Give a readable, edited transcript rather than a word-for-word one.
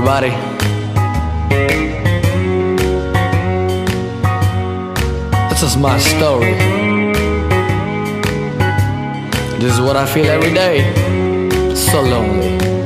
everybody. This is my story. This is what I feel every day. So lonely.